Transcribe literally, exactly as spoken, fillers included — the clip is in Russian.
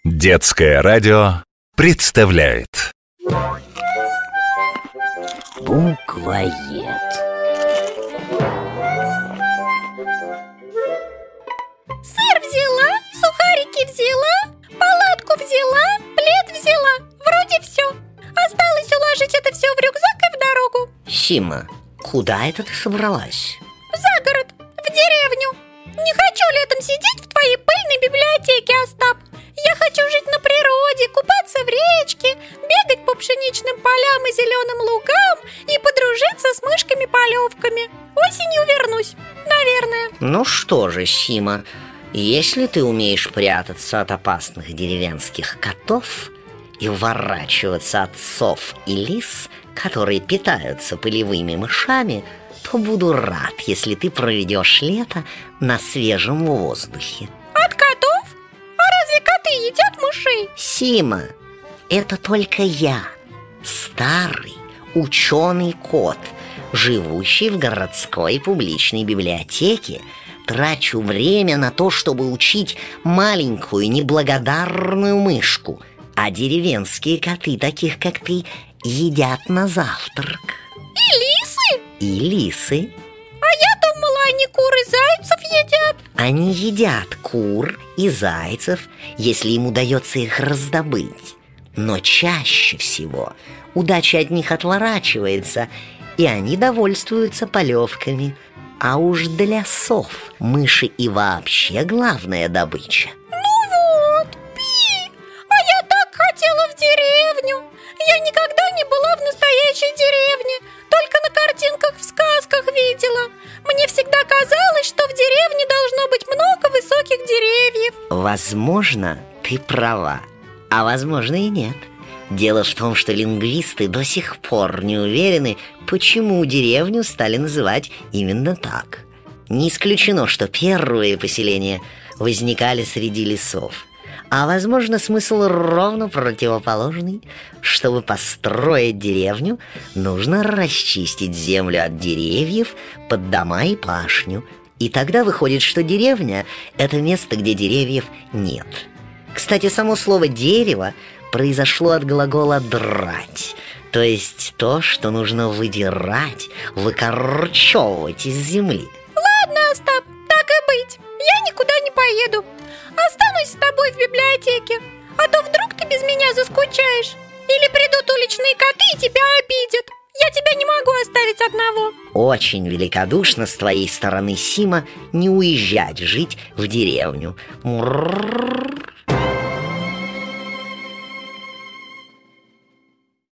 Детское радио представляет Буквоед. Сыр взяла, сухарики взяла, палатку взяла, плед взяла. Вроде все. Осталось уложить это все в рюкзак и в дорогу. Сима, куда это ты собралась? За город, в деревню. Не хочу летом сидеть в твоей пыльной библиотеке, Остап. Я хочу жить на природе, купаться в речке, бегать по пшеничным полям и зеленым лугам и подружиться с мышками-полевками. Осенью вернусь, наверное. Ну что же, Сима, если ты умеешь прятаться от опасных деревенских котов и уворачиваться от сов и лис, которые питаются пылевыми мышами, то буду рад, если ты проведешь лето на свежем воздухе. От котов? А разве коты едят мышей? Сима, это только я, старый ученый кот, живущий в городской публичной библиотеке, трачу время на то, чтобы учить маленькую неблагодарную мышку, а деревенские коты, таких как ты, едят на завтрак. И лисы? И лисы. А я думала, они кур и зайцев едят. Они едят кур и зайцев, если им удается их раздобыть. Но чаще всего удача от них отворачивается, и они довольствуются полевками. А уж для сов мыши и вообще главная добыча. Ну вот, пи. А я так хотела в деревню. Я никогда не была в настоящей деревне, только на картинках в сказках видела. Мне всегда казалось, что в деревне должно быть много высоких деревьев. Возможно, ты права, а возможно и нет. Дело в том, что лингвисты до сих пор не уверены, почему деревню стали называть именно так. Не исключено, что первые поселения возникали среди лесов. А возможно, смысл ровно противоположный. Чтобы построить деревню, нужно расчистить землю от деревьев под дома и пашню. И тогда выходит, что деревня – это место, где деревьев нет. Кстати, само слово «дерево» произошло от глагола «драть», то есть то, что нужно выдирать, выкорчевывать из земли. Ладно, Остап, так и быть. Я никуда не поеду. Останусь с тобой в библиотеке. А то вдруг ты без меня заскучаешь. Или придут уличные коты и тебя обидят. Я тебя не могу оставить одного. Очень великодушно с твоей стороны, Сима, не уезжать жить в деревню. Мурррррр.